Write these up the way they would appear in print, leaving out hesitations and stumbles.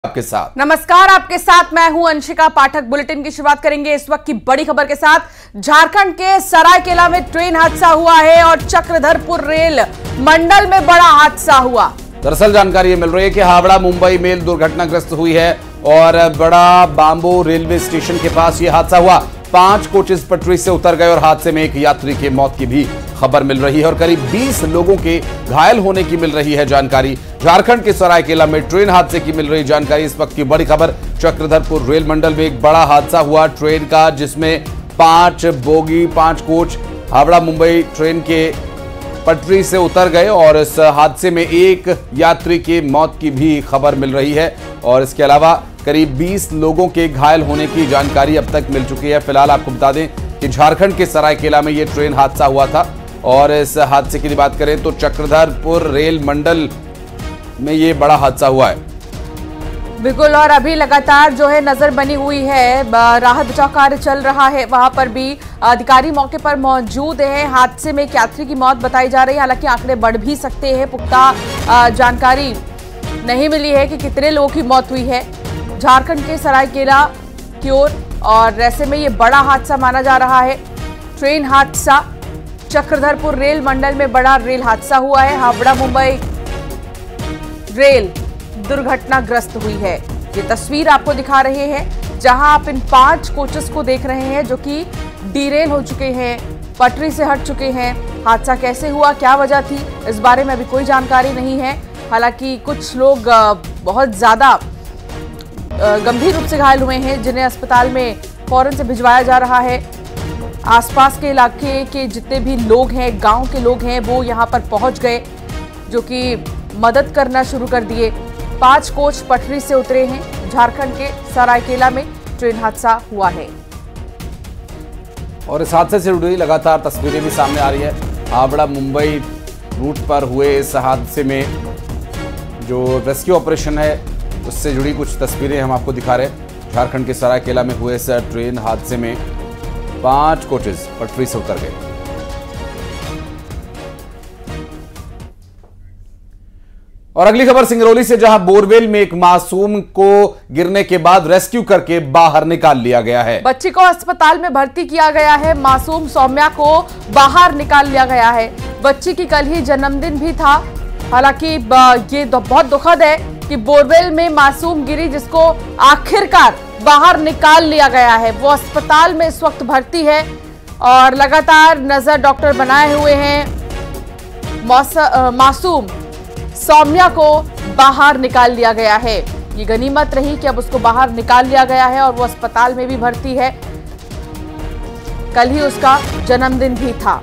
आपके साथ। नमस्कार, आपके साथ मैं हूं अंशिका पाठक। बुलेटिन की शुरुआत करेंगे इस वक्त की बड़ी खबर के साथ। झारखंड के सरायकेला में ट्रेन हादसा हुआ है और चक्रधरपुर रेल मंडल में बड़ा हादसा हुआ। दरअसल जानकारी मिल रही है कि हावड़ा मुंबई मेल दुर्घटनाग्रस्त हुई है और बड़ा बांबू रेलवे स्टेशन के पास यह हादसा हुआ। 5 कोचेस पटरी से उतर गए और हादसे में एक यात्री की मौत की भी खबर मिल रही है और करीब 20 लोगों के घायल होने की मिल रही है जानकारी। झारखंड के सरायकेला में ट्रेन हादसे की मिल रही जानकारी। इस वक्त की बड़ी खबर, चक्रधरपुर रेल मंडल में एक बड़ा हादसा हुआ ट्रेन का, जिसमें 5 bogie 5 coach Howrah Mumbai train के पटरी से उतर गए और इस हादसे में एक यात्री की मौत की भी खबर मिल रही है और इसके अलावा करीब 20 लोगों के घायल होने की जानकारी अब तक मिल चुकी है। फिलहाल आपको बता दें कि झारखंड के सरायकेला में यह ट्रेन हादसा हुआ था और इस हादसे की बात करें तो चक्रधरपुर रेल मंडल में ये बड़ा हादसा हुआ है। बिल्कुल, और अभी लगातार जो है नजर बनी हुई है, राहत बचाव कार्य चल रहा है। वहां पर भी अधिकारी मौके पर मौजूद हैं। हादसे में एक यात्री की मौत बताई जा रही है, हालांकि आंकड़े बढ़ भी सकते हैं। पुख्ता जानकारी नहीं मिली है कि कितने लोगों की मौत हुई है झारखंड के सरायकेला की ओर, और ऐसे में ये बड़ा हादसा माना जा रहा है। ट्रेन हादसा, चक्रधरपुर रेल मंडल में बड़ा रेल हादसा हुआ है। हावड़ा मुंबई रेल दुर्घटनाग्रस्त हुई है। ये तस्वीर आपको दिखा रहे हैं जहां आप इन 5 कोचेस को देख रहे हैं जो कि डीरेल हो चुके हैं, पटरी से हट चुके हैं। हादसा कैसे हुआ, क्या वजह थी, इस बारे में अभी कोई जानकारी नहीं है। हालांकि कुछ लोग बहुत ज्यादा गंभीर रूप से घायल हुए हैं, जिन्हें अस्पताल में फौरन से भिजवाया जा रहा है। आसपास के इलाके के जितने भी लोग हैं, गांव के लोग हैं, वो यहां पर पहुंच गए, जो कि मदद करना शुरू कर दिए। 5 कोच पटरी से उतरे हैं। झारखंड के सरायकेला में ट्रेन हादसा हुआ है और इस हादसे से जुड़ी लगातार तस्वीरें भी सामने आ रही है। हावड़ा मुंबई रूट पर हुए इस हादसे में जो रेस्क्यू ऑपरेशन है उससे जुड़ी कुछ तस्वीरें हम आपको दिखा रहे हैं। झारखंड के सरायकेला में हुए इस ट्रेन हादसे में 5 कोचेस पटरी से उतर गए। और अगली खबर सिंगरौली से, जहां बोरवेल में एक मासूम को गिरने के बाद रेस्क्यू करके बाहर निकाल लिया गया है। बच्ची को अस्पताल में भर्ती किया गया है। मासूम सौम्या को बाहर निकाल लिया गया है। बच्ची की कल ही जन्मदिन भी था। हालांकि ये बहुत दुखद है कि बोरवेल में मासूम गिरी, जिसको आखिरकार बाहर निकाल लिया गया है। वो अस्पताल में इस वक्त भर्ती है और लगातार नजर डॉक्टर बनाए हुए हैं। मासूम सौम्या को बाहर निकाल लिया गया है। ये गनीमत रही कि अब उसको बाहर निकाल लिया गया है और वो अस्पताल में भी भर्ती है। कल ही उसका जन्मदिन भी था।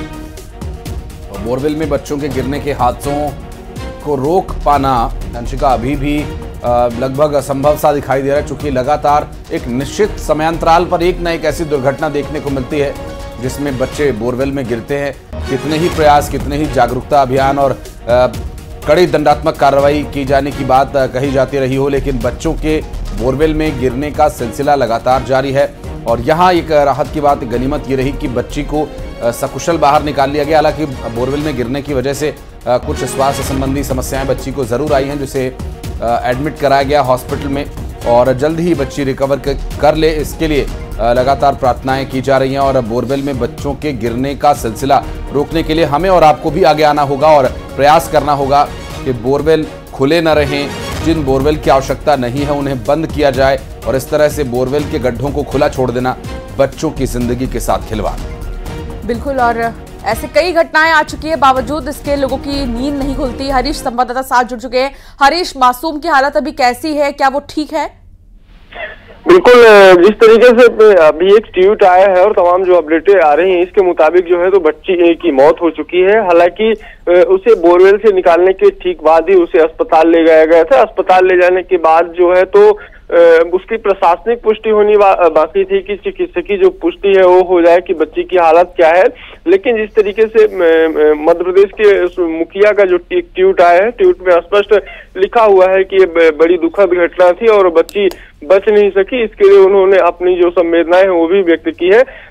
और बोरवेल में बच्चों के गिरने के हादसों को रोक पाना अंशिका अभी भी लगभग असंभव सा दिखाई दे रहा है, चूंकि लगातार एक निश्चित समयांतराल पर एक न एक ऐसी दुर्घटना देखने को मिलती है जिसमें बच्चे बोरवेल में गिरते हैं। कितने ही प्रयास, कितने ही जागरूकता अभियान और कड़ी दंडात्मक कार्रवाई की जाने की बात कही जाती रही हो, लेकिन बच्चों के बोरवेल में गिरने का सिलसिला लगातार जारी है। और यहाँ एक राहत की बात, गनीमत ये रही कि बच्ची को सकुशल बाहर निकाल लिया गया। हालांकि बोरवेल में गिरने की वजह से कुछ स्वास्थ्य संबंधी समस्याएं बच्ची को जरूर आई हैं, जिसे एडमिट कराया गया हॉस्पिटल में और जल्द ही बच्ची रिकवर कर ले, इसके लिए लगातार प्रार्थनाएं की जा रही हैं। और बोरवेल में बच्चों के गिरने का सिलसिला रोकने के लिए हमें और आपको भी आगे आना होगा और प्रयास करना होगा कि बोरवेल खुले न रहें। जिन बोरवेल की आवश्यकता नहीं है उन्हें बंद किया जाए और इस तरह से बोरवेल के गड्ढों को खुला छोड़ देना बच्चों की जिंदगी के साथ खिलवाड़। बिल्कुल, और ऐसे कई घटनाएं आ चुकी है, बावजूद इसके लोगों की नींद नहीं खुलती। हरीश संवाददाता साथ जुड़ चुके हैं। हरीश, मासूम की हालत अभी कैसी है, क्या वो ठीक है? बिल्कुल, जिस तरीके से अभी एक ट्वीट आया है और तमाम जो अपडेटें आ रही हैं इसके मुताबिक जो है तो बच्ची की मौत हो चुकी है। हालांकि उसे बोरवेल से निकालने के ठीक बाद ही उसे अस्पताल ले जाया गया था। अस्पताल ले जाने के बाद जो है तो उसकी प्रशासनिक पुष्टि होनी बाकी थी कि चिकित्सकीय जो पुष्टि है वो हो जाए कि बच्ची की हालत क्या है। लेकिन जिस तरीके से मध्य प्रदेश के मुखिया का जो ट्वीट आया है, ट्वीट में स्पष्ट लिखा हुआ है कि ये बड़ी दुखद घटना थी और बच्ची बच नहीं सकी। इसके लिए उन्होंने अपनी जो संवेदनाएं हैं वो भी व्यक्त की है।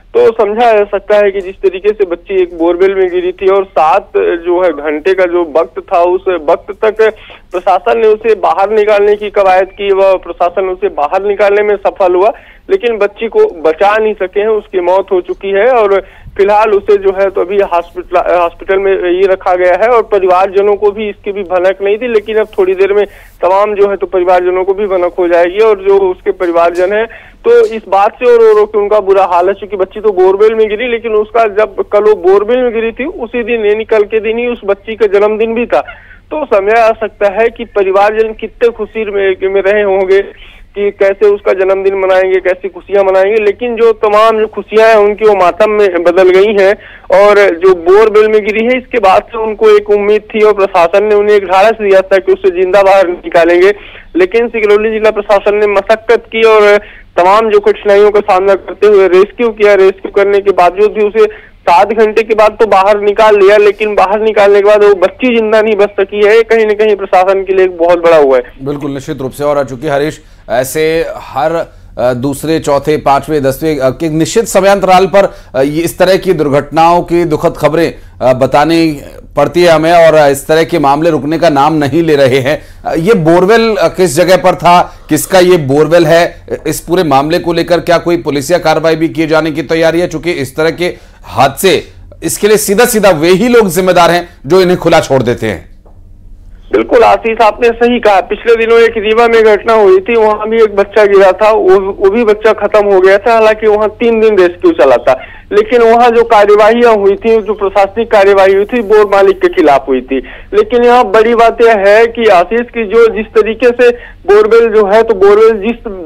तो समझा जा सकता है कि जिस तरीके से बच्ची एक बोरवेल में गिरी थी और 7 जो है घंटे का जो वक्त था, उस वक्त तक प्रशासन ने उसे बाहर निकालने की कवायद की, वह प्रशासन उसे बाहर निकालने में सफल हुआ, लेकिन बच्ची को बचा नहीं सके हैं, उसकी मौत हो चुकी है और फिलहाल उसे जो है तो अभी हॉस्पिटल में ये रखा गया है। और परिवारजनों को भी इसकी भी भनक नहीं थी, लेकिन अब थोड़ी देर में तमाम जो है तो परिवारजनों को भी भनक हो जाएगी और जो उसके परिवारजन है तो इस बात से रो रो के उनका बुरा हाल है, क्योंकि बच्ची तो बोरवेल में गिरी, लेकिन उसका जब कल वो बोरवेल में गिरी थी उसी दिन यानी कल के दिन ही उस बच्ची का जन्मदिन भी था। तो समझा जा सकता है कि परिवारजन कितने खुशी में रहे होंगे कि कैसे उसका जन्मदिन मनाएंगे, कैसी खुशियां मनाएंगे, लेकिन जो तमाम जो खुशियां हैं उनकी वो मातम में बदल गई हैं। और जो बोरवेल में गिरी है इसके बाद से उनको एक उम्मीद थी और प्रशासन ने उन्हें एक ढाढ़स दिया था कि उसे जिंदा बाहर निकालेंगे, लेकिन सिंगरौली जिला प्रशासन ने मशक्कत की और तमाम जो कठिनाइयों का सामना करते हुए रेस्क्यू किया। रेस्क्यू करने के बावजूद भी उसे 7 घंटे के बाद तो बाहर निकाल लिया, लेकिन बाहर निकालने के बाद वो बच्ची जिंदा नहीं बच सकी है। कहीं न कहीं प्रशासन के लिए एक बहुत बड़ा हुआ है। बिल्कुल निश्चित रूप से। और चूंकि हरीश ऐसे हर दूसरे, चौथे, 5वें, 10वें के निश्चित समयांतराल पर इस तरह की दुर्घटनाओं की दुखद खबरें बतानी पड़ती है हमें, और इस तरह के मामले रुकने का नाम नहीं ले रहे हैं। ये बोरवेल किस जगह पर था, किसका ये बोरवेल है, इस पूरे मामले को लेकर क्या कोई पुलिसिया कार्रवाई भी किए जाने की तैयारी है? चूंकि इस तरह के हादसे, इसके लिए सीधा सीधा वे ही लोग जिम्मेदार हैं जो इन्हें खुला छोड़ देते हैं। बिल्कुल आशीष, आपने सही कहा। पिछले दिनों एक रीवा में घटना हुई थी, वहां भी एक बच्चा गिरा था, वो भी बच्चा खत्म हो गया था। हालांकि वहां 3 दिन रेस्क्यू चला था, लेकिन वहां जो कार्यवाहियां हुई थी, जो प्रशासनिक कार्यवाही हुई थी, बोर मालिक के खिलाफ हुई थी। लेकिन यहाँ बड़ी बात यह है कि आशीष की जो जिस तरीके से बोरवेल जो है तो बोरवेल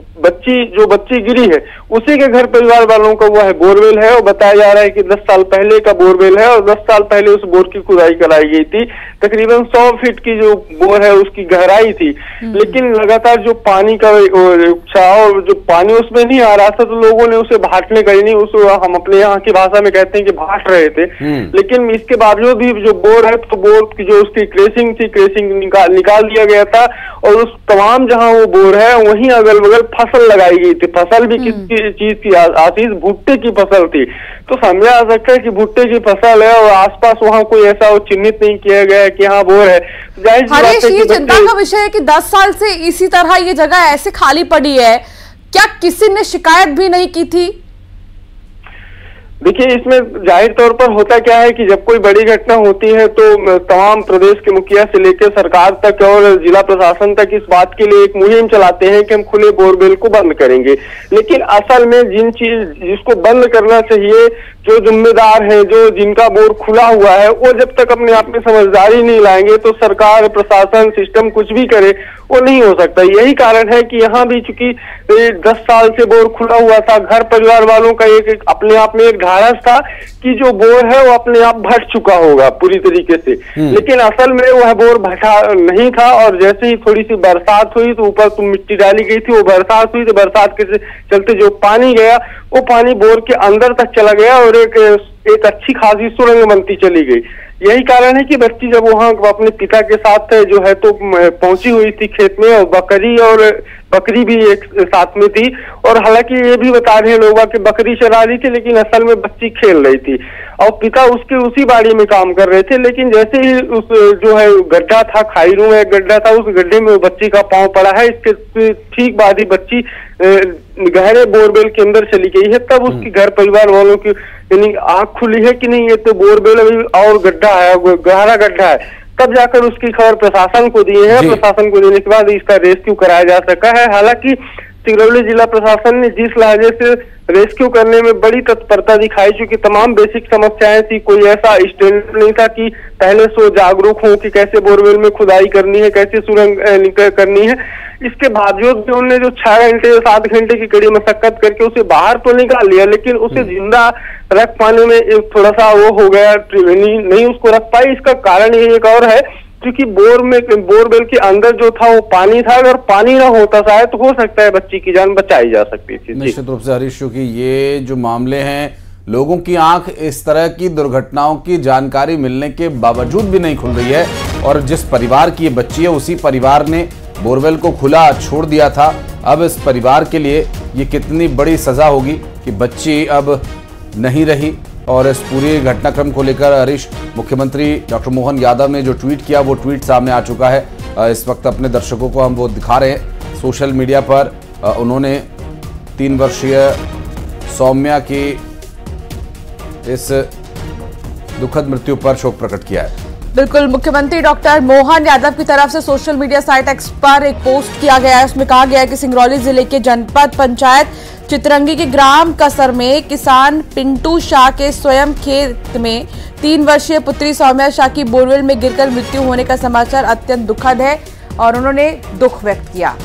जो बच्ची गिरी है उसी के घर परिवार वालों का वो है बोरवेल है, और बताया जा रहा है कि 10 साल पहले का बोरवेल है और 10 साल पहले उस बोर की खुदाई कराई गई थी। तकरीबन 100 फीट की जो बोर है उसकी गहराई थी, लेकिन लगातार जो पानी का और जो पानी उसमें नहीं आ रहा था तो लोगों ने उसे भाटने का ही नहीं, उसे हम अपने यहाँ की भाषा में कहते हैं कि भाट रहे थे। लेकिन इसके बावजूद भी जो बोर है तो बोर की जो उसकी क्रेसिंग थी, क्रेसिंग निकाल दिया गया था, और उस तमाम जहां वो बोर है वहीं अगल बगल फसल लगाई गई थी। फसल भी किस चीज की आशीष? भुट्टे की फसल थी। तो समझा जा सकता है कि भुट्टे की फसल है और आसपास वहां कोई ऐसा चिन्हित नहीं किया गया है कि हाँ बोर है। हरीश, ये चिंता का विषय है कि 10 साल से इसी तरह ये जगह ऐसे खाली पड़ी है, क्या किसी ने शिकायत भी नहीं की थी? देखिए, इसमें जाहिर तौर पर होता क्या है कि जब कोई बड़ी घटना होती है तो तमाम प्रदेश के मुखिया से लेकर सरकार तक और जिला प्रशासन तक इस बात के लिए एक मुहिम चलाते हैं कि हम खुले बोरवेल को बंद करेंगे। लेकिन असल में जिसको बंद करना चाहिए, जो जिम्मेदार है, जो जिनका बोर खुला हुआ है, वो जब तक अपने आप में समझदारी नहीं लाएंगे तो सरकार, प्रशासन, सिस्टम कुछ भी करे वो नहीं हो सकता। यही कारण है कि यहाँ भी चूंकि 10 साल से बोर खुला हुआ था, घर परिवार वालों का एक अपने आप में एक ढाढ़स था कि जो बोर है वो अपने आप भट चुका होगा पूरी तरीके से, लेकिन असल में वह बोर भटा नहीं था। और जैसे ही थोड़ी सी बरसात हुई तो ऊपर मिट्टी डाली गई थी, वो बरसात हुई तो बरसात के चलते जो पानी गया वो पानी बोर के अंदर तक चला गया और एक अच्छी खासी सुरंग बनती चली गई। यही कारण है कि बच्ची जब वहां अपने पिता के साथ जो है तो पहुंची हुई थी खेत में, और बकरी भी एक साथ में थी। और हालांकि ये भी बता रहे हैं लोग कि बकरी चरा रही थी, लेकिन असल में बच्ची खेल रही थी और पिता उसके उसी बाड़ी में काम कर रहे थे। लेकिन जैसे ही उस जो है गड्ढा था, खाईरू में एक गड्ढा था, उस गड्ढे में बच्ची का पांव पड़ा है। इसके ठीक बाद ही बच्ची गहरे बोरवेल के अंदर चली गई है। तब उसकी घर परिवार वालों की यानी आंख खुली है कि नहीं ये तो बोरवेल और गड्ढा है, गहरा गड्ढा है। तब जाकर उसकी खबर प्रशासन को दिए हैं। प्रशासन को देने के बाद इसका रेस्क्यू कराया जा सका है। हालांकि सिंगरौली जिला प्रशासन ने जिस लहजे से रेस्क्यू करने में बड़ी तत्परता दिखाई, चूंकि तमाम बेसिक समस्याएं थी, कोई ऐसा स्टैंडर्ड नहीं था कि पहले से जागरूक हो कि कैसे बोरवेल में खुदाई करनी है, कैसे सुरंग करनी है। इसके बावजूद भी उन्होंने जो 6 घंटे 7 घंटे की कड़ी मशक्कत करके उसे बाहर तो निकाल लिया, लेकिन उसे जिंदा रख पाने में थोड़ा सा वो हो गया, नहीं उसको रख पाई। इसका कारण ये एक और है, क्योंकि बोरवेल के अंदर जो था वो पानी था। अगर पानी ना होता शायद तो हो सकता है बच्ची की जान बचाई जा सकती थी। निश्चित रूप से हरीश, क्योंकि ये जो मामले हैं, लोगों की आंख इस तरह की दुर्घटनाओं की जानकारी मिलने के बावजूद भी नहीं खुल रही है, और जिस परिवार की ये बच्ची है उसी परिवार ने बोरवेल को खुला छोड़ दिया था। अब इस परिवार के लिए ये कितनी बड़ी सजा होगी कि बच्ची अब नहीं रही। और इस पूरे घटनाक्रम को लेकर हरीश, मुख्यमंत्री डॉक्टर मोहन यादव ने जो ट्वीट किया वो ट्वीट सामने आ चुका है। इस वक्त अपने दर्शकों को हम वो दिखा रहे हैं सोशल मीडिया पर। उन्होंने 3 वर्षीय सौम्या की इस दुखद मृत्यु पर शोक प्रकट किया है। बिल्कुल, मुख्यमंत्री डॉक्टर मोहन यादव की तरफ से सोशल मीडिया साइट एक्स पर एक पोस्ट किया गया है। उसमें कहा गया है कि सिंगरौली जिले के जनपद पंचायत चितरंगी के ग्राम कसर में किसान पिंटू शाह के स्वयं खेत में 3 वर्षीय पुत्री सौम्या शाह की बोरवेल में गिरकर मृत्यु होने का समाचार अत्यंत दुखद है और उन्होंने दुख व्यक्त किया।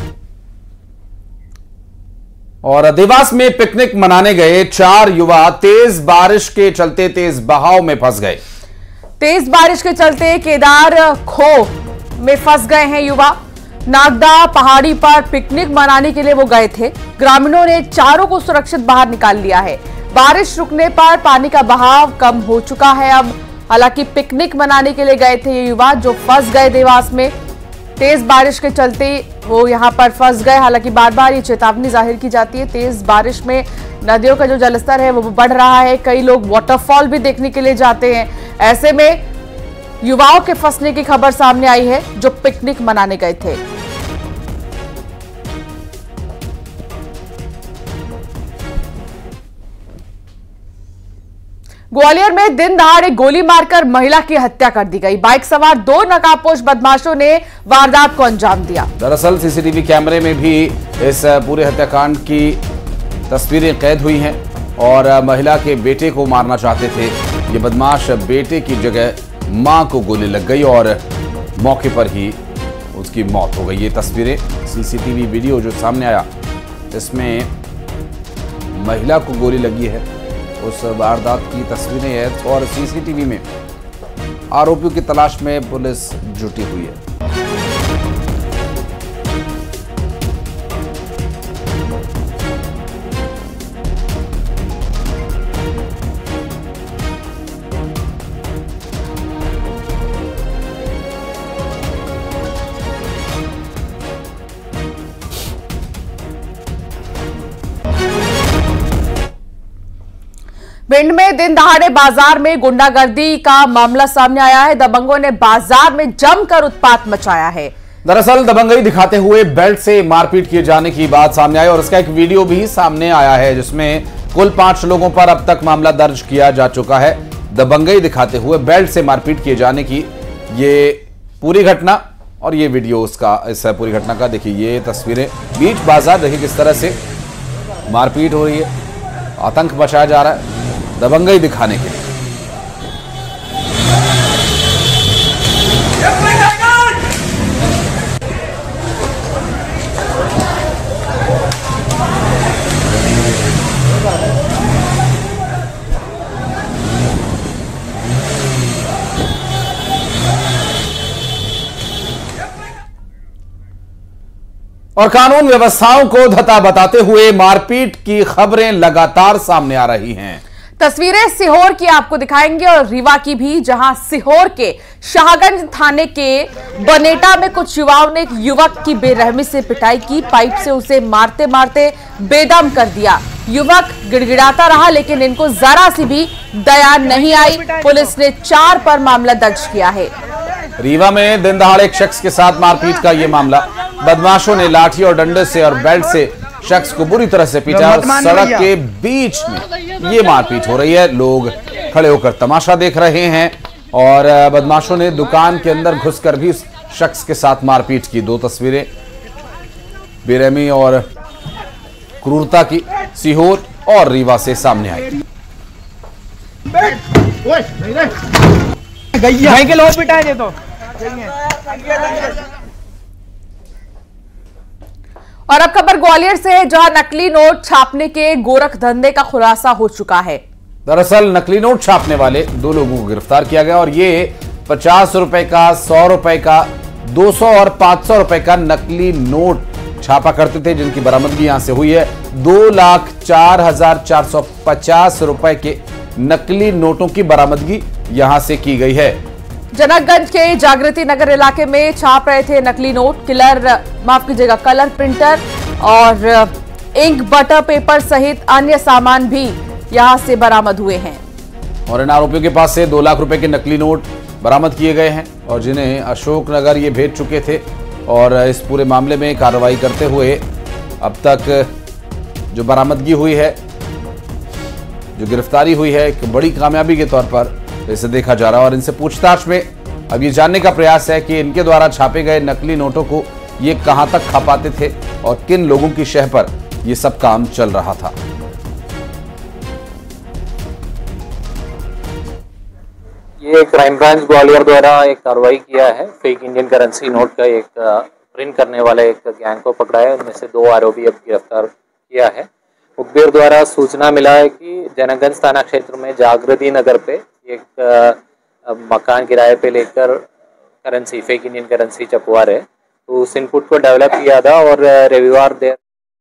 और देवास में पिकनिक मनाने गए 4 युवा तेज बारिश के चलते तेज बहाव में फंस गए। तेज बारिश के चलते केदार खो में फंस गए हैं युवा। नागदा पहाड़ी पर पिकनिक मनाने के लिए वो गए थे। ग्रामीणों ने चारों को सुरक्षित बाहर निकाल लिया है। बारिश रुकने पर पानी का बहाव कम हो चुका है अब। हालांकि पिकनिक मनाने के लिए गए थे ये युवा जो फंस गए देवास में। तेज बारिश के चलते वो यहां पर फंस गए। हालांकि बार बार ये चेतावनी जाहिर की जाती है। तेज बारिश में नदियों का जो जलस्तर है वो बढ़ रहा है। कई लोग वाटरफॉल भी देखने के लिए जाते हैं। ऐसे में युवाओं के फंसने की खबर सामने आई है जो पिकनिक मनाने गए थे। ग्वालियर में दिन दहाड़े गोली मारकर महिला की हत्या कर दी गई। बाइक सवार 2 नकाबपोश बदमाशों ने वारदात को अंजाम दिया। दरअसल सीसीटीवी कैमरे में भी इस पूरे हत्याकांड की तस्वीरें कैद हुई हैं और महिला के बेटे को मारना चाहते थे ये बदमाश। बेटे की जगह मां को गोली लग गई और मौके पर ही उसकी मौत हो गई। ये तस्वीरें, सीसीटीवी वीडियो जो सामने आया इसमें महिला को गोली लगी है, उस वारदात की तस्वीरें हैं और सीसीटीवी में आरोपियों की तलाश में पुलिस जुटी हुई है। भिंड में दिन दहाड़े बाजार में गुंडागर्दी का मामला सामने आया है। दबंगों ने बाजार में जमकर उत्पात मचाया है। दरअसल दबंगई दिखाते हुए बेल्ट से मारपीट किए जाने की बात सामने आई और इसका एक वीडियो भी सामने आया है जिसमें कुल 5 लोगों पर अब तक मामला दर्ज किया जा चुका है। दबंगई दिखाते हुए बेल्ट से मारपीट किए जाने की ये पूरी घटना और ये वीडियो उसका, इस पूरी घटना का देखिए ये तस्वीरें। बीच बाजार देखिए किस तरह से मारपीट हो रही है, आतंक मचाया जा रहा है दबंगई दिखाने के लिए। और कानून व्यवस्थाओं को धता बताते हुए मारपीट की खबरें लगातार सामने आ रही हैं। तस्वीरें सीहोर की आपको दिखाएंगे और रीवा की भी, जहां सीहोर के शाहगंज थाने के बनेटा में कुछ युवाओं ने एक युवक की बेरहमी से पिटाई की। पाइप से उसे मारते मारते बेदम कर दिया। युवक गिड़गिड़ाता रहा लेकिन इनको जरा सी भी दया नहीं आई। पुलिस ने 4 पर मामला दर्ज किया है। रीवा में दिन दहाड़े एक शख्स के साथ मारपीट का यह मामला। बदमाशों ने लाठी और डंडे से और बेल्ट से शख्स को बुरी तरह से पीटा और सड़क के बीच में ये मारपीट हो रही है। लोग खड़े होकर तमाशा देख रहे हैं और बदमाशों ने दुकान के अंदर घुसकर भी उस शख्स के साथ मारपीट की। 2 तस्वीरें बेरहमी और क्रूरता की सीहोर और रीवा से सामने आई। के लोग पिटाए तो और अब खबर ग्वालियर से है जहां नकली नोट छापने के गोरख धंधे का खुलासा हो चुका है। दरअसल नकली नोट छापने वाले 2 लोगों को गिरफ्तार किया गया और ये 50 रुपए का, 100 रुपए का, 200 और 500 रुपए का नकली नोट छापा करते थे जिनकी बरामदगी यहां से हुई है। 2,04,450 रुपए के नकली नोटों की बरामदगी यहां से की गई है। जनकगंज के जागृति नगर इलाके में छाप रहे थे नकली नोट। कलर प्रिंटर और इंक बटर पेपर सहित अन्य सामान भी यहां से बरामद हुए हैं। और इन आरोपियों के पास से 2 लाख रुपए के नकली नोट बरामद किए गए हैं और जिन्हें अशोकनगर ये भेज चुके थे। और इस पूरे मामले में कार्रवाई करते हुए अब तक जो बरामदगी हुई है, जो गिरफ्तारी हुई है, एक बड़ी कामयाबी के तौर पर इसे देखा जा रहा है। और इनसे पूछताछ में अब ये जानने का प्रयास है कि इनके द्वारा छापे गए नकली नोटों को ये कहां तक खपाते थे और किन लोगों की शह पर ये सब काम चल रहा था। ये क्राइम ब्रांच ग्वालियर द्वारा एक कार्रवाई किया है। फेक इंडियन करेंसी नोट का एक प्रिंट करने वाला एक गैंग को पकड़ा है। उनमें से 2 आरोपी अब गिरफ्तार किया है। मुखबिर द्वारा सूचना मिला है कि जनकगंज थाना क्षेत्र में जागृति नगर पे एक मकान किराए पे लेकर करेंसी, फेक इंडियन करेंसी छपवा रहे, तो उस इनपुट को डेवलप किया था और रविवार देर।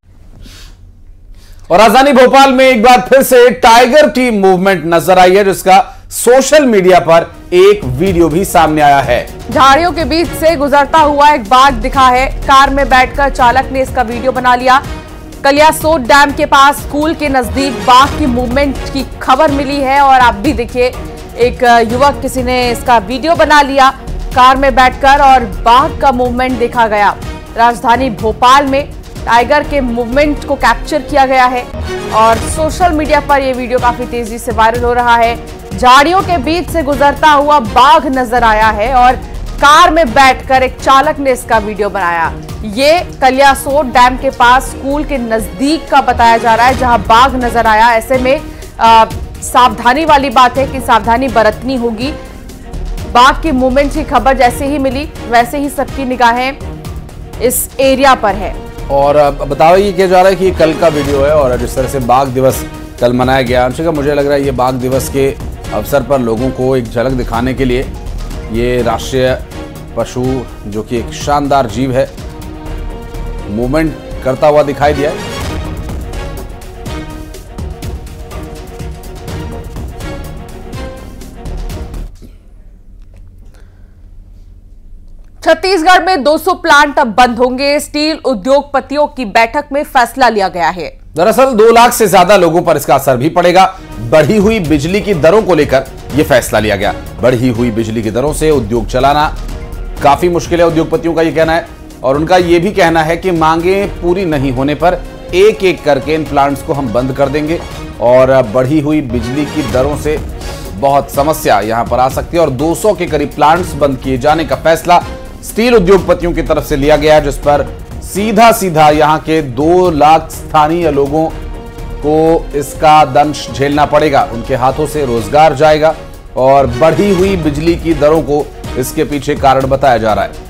और राजधानी भोपाल में एक बार फिर से टाइगर टीम मूवमेंट नजर आई है, जिसका सोशल मीडिया पर एक वीडियो भी सामने आया है। झाड़ियों के बीच से गुजरता हुआ एक बाघ दिखा है। कार में बैठकर चालक ने इसका वीडियो बना लिया। कलियासोत डैम के पास स्कूल के नजदीक बाघ की मूवमेंट की खबर मिली है और आप भी देखिए, एक युवक किसी ने इसका वीडियो बना लिया कार में बैठकर और बाघ का मूवमेंट देखा गया। राजधानी भोपाल में टाइगर के मूवमेंट को कैप्चर किया गया है और सोशल मीडिया पर यह वीडियो काफी तेजी से वायरल हो रहा है। झाड़ियों के बीच से गुजरता हुआ बाघ नजर आया है और कार में बैठकर एक चालक ने इसका वीडियो बनाया। ये कलियासोत डैम के पास स्कूल के नजदीक का बताया जा रहा है जहां बाघ नजर आया। ऐसे में सावधानी वाली बात है कि सावधानी बरतनी होगी। बाघ की मूवमेंट की खबर जैसे ही मिली वैसे ही सबकी निगाहें इस एरिया पर है। और बताओ ये किया जा रहा है कि ये कल का वीडियो है और जिस तरह से बाघ दिवस कल मनाया गया, अंशिका मुझे लग रहा है ये बाघ दिवस के अवसर पर लोगों को एक झलक दिखाने के लिए ये राष्ट्रीय पशु, जो कि एक शानदार जीव है, मूवमेंट करता हुआ दिखाई दिया है। छत्तीसगढ़ में 200 प्लांट अब बंद होंगे। स्टील उद्योगपतियों की बैठक में फैसला लिया गया है। दरअसल 2 लाख से ज्यादा लोगों पर इसका असर भी पड़ेगा। बढ़ी हुई बिजली की दरों को लेकर यह फैसला लिया गया। बढ़ी हुई बिजली की दरों से उद्योग चलाना काफी मुश्किल है, उद्योगपतियों का यह कहना है। और उनका यह भी कहना है कि मांगे पूरी नहीं होने पर एक एक करके इन प्लांट्स को हम बंद कर देंगे और बढ़ी हुई बिजली की दरों से बहुत समस्या यहां पर आ सकती है। और 200 के करीब प्लांट्स बंद किए जाने का फैसला स्टील उद्योगपतियों की तरफ से लिया गया है, जिस पर सीधा सीधा यहां के 2 लाख स्थानीय लोगों को इसका दंश झेलना पड़ेगा। उनके हाथों से रोजगार जाएगा और बढ़ी हुई बिजली की दरों को इसके पीछे कारण बताया जा रहा है।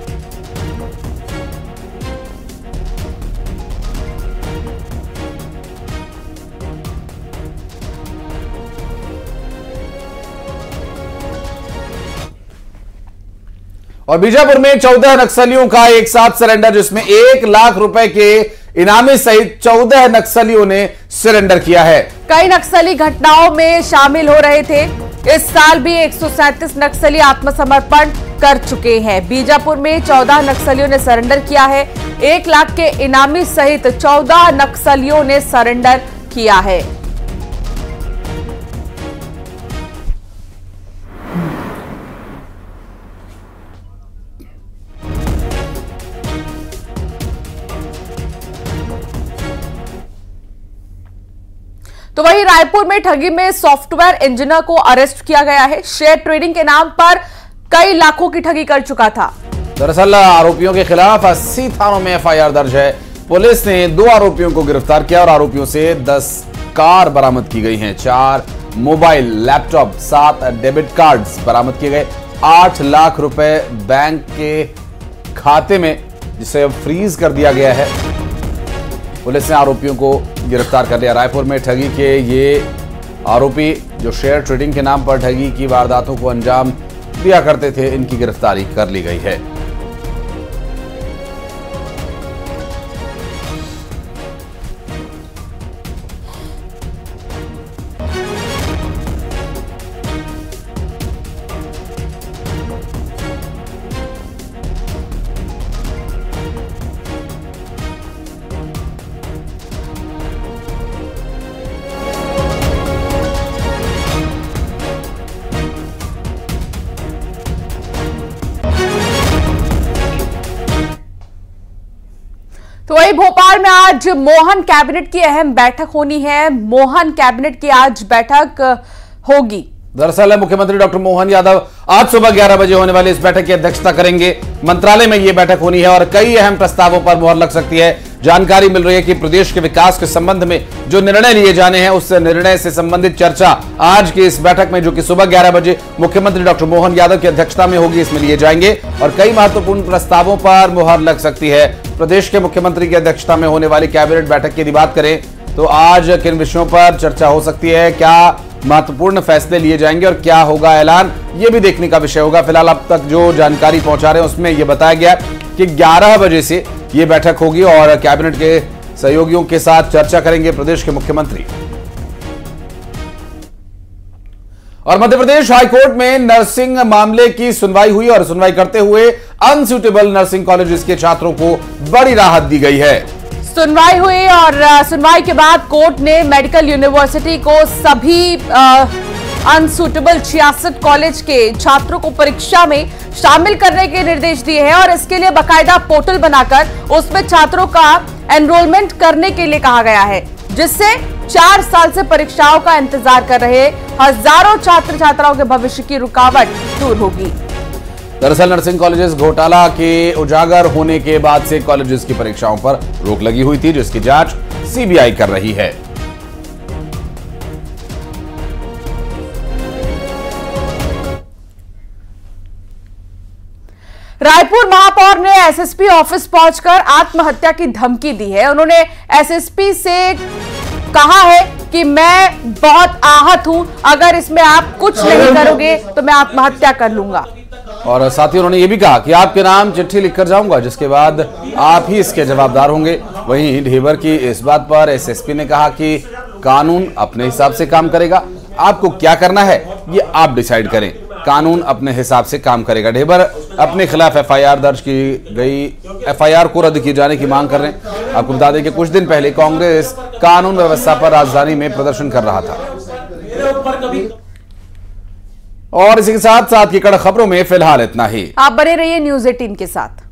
और बीजापुर में 14 नक्सलियों का एक साथ सरेंडर, जिसमें 1 लाख रुपए के इनामी सहित 14 नक्सलियों ने सरेंडर किया है। कई नक्सली घटनाओं में शामिल हो रहे थे। इस साल भी 137 नक्सली आत्मसमर्पण कर चुके हैं। बीजापुर में 14 नक्सलियों ने सरेंडर किया है। 1 लाख के इनामी सहित 14 नक्सलियों ने सरेंडर किया है। तो वहीं रायपुर में ठगी में सॉफ्टवेयर इंजीनियर को अरेस्ट किया गया है। शेयर ट्रेडिंग के नाम पर कई लाखों की ठगी कर चुका था। दरअसल आरोपियों के खिलाफ 80 थानों में एफआईआर दर्ज है। पुलिस ने 2 आरोपियों को गिरफ्तार किया और आरोपियों से 10 कार बरामद की गई हैं। 4 मोबाइल, लैपटॉप, 7 डेबिट कार्ड्स बरामद किए गए। 8 लाख रुपए बैंक के खाते में, जिसे अब फ्रीज कर दिया गया है। पुलिस ने आरोपियों को गिरफ्तार कर लिया। रायपुर में ठगी के ये आरोपी जो शेयर ट्रेडिंग के नाम पर ठगी की वारदातों को अंजाम दिया करते थे, इनकी गिरफ्तारी कर ली गई है। वही भोपाल में आज मोहन कैबिनेट की अहम बैठक होनी है। मोहन कैबिनेट की आज बैठक होगी। दरअसल मुख्यमंत्री डॉक्टर मोहन यादव आज सुबह 11 बजे होने वाली इस बैठक की अध्यक्षता करेंगे। मंत्रालय में यह बैठक होनी है और कई अहम प्रस्तावों पर मुहर लग सकती है। जानकारी मिल रही है कि प्रदेश के विकास के संबंध में जो निर्णय लिए जाने हैं उस निर्णय से संबंधित चर्चा आज की इस बैठक में, जो कि सुबह 11 बजे मुख्यमंत्री डॉक्टर मोहन यादव की अध्यक्षता में होगी, इसमें लिए जाएंगे और कई महत्वपूर्ण प्रस्तावों पर मुहर लग सकती है। प्रदेश के मुख्यमंत्री की अध्यक्षता में होने वाली कैबिनेट बैठक की यदि बात करें तो आज किन विषयों पर चर्चा हो सकती है, क्या महत्वपूर्ण फैसले लिए जाएंगे और क्या होगा ऐलान, ये भी देखने का विषय होगा। फिलहाल अब तक जो जानकारी पहुंचा रहे हैं उसमें यह बताया गया कि 11 बजे से यह बैठक होगी और कैबिनेट के सहयोगियों के साथ चर्चा करेंगे प्रदेश के मुख्यमंत्री। और मध्य प्रदेश हाईकोर्ट में नर्सिंग मामले की सुनवाई हुई और सुनवाई करते हुए अनसूटेबल नर्सिंग कॉलेजेस के छात्रों को बड़ी राहत दी गई है। सुनवाई हुई और सुनवाई के बाद कोर्ट ने मेडिकल यूनिवर्सिटी को सभी अनसूटेबल 66 कॉलेज के छात्रों को परीक्षा में शामिल करने के निर्देश दिए हैं और इसके लिए बाकायदा पोर्टल बनाकर उसमें छात्रों का एनरोलमेंट करने के लिए कहा गया है, जिससे 4 साल से परीक्षाओं का इंतजार कर रहे हजारों छात्र छात्राओं के भविष्य की रुकावट दूर होगी। दरअसल नर्सिंग कॉलेजेस घोटाला के उजागर होने के बाद से कॉलेजेस की परीक्षाओं पर रोक लगी हुई थी, जिसकी जांच सीबीआई कर रही है। रायपुर महापौर ने एसएसपी ऑफिस पहुंचकर आत्महत्या की धमकी दी है। उन्होंने एसएसपी से कहा है कि मैं बहुत आहत हूं, अगर इसमें आप कुछ नहीं करोगे तो मैं आत्महत्या कर लूंगा। और साथ ही उन्होंने ये भी कहा कि आपके नाम चिट्ठी लिखकर जाऊंगा, जिसके बाद आप ही इसके जवाबदार होंगे। वहीं ढेबर की इस बात पर एसएसपी ने कहा कि कानून अपने हिसाब से काम करेगा, आपको क्या करना है ये आप डिसाइड करें, कानून अपने हिसाब से काम करेगा। ढेबर अपने खिलाफ एफआईआर दर्ज की गई एफआईआर को रद्द किए जाने की मांग कर रहे हैं। आपको बता दें कि कुछ दिन पहले कांग्रेस कानून व्यवस्था पर राजधानी में प्रदर्शन कर रहा था। और इसी के साथ साथ की कड़क खबरों में फिलहाल इतना ही। आप बने रहिए न्यूज़ 18 के साथ।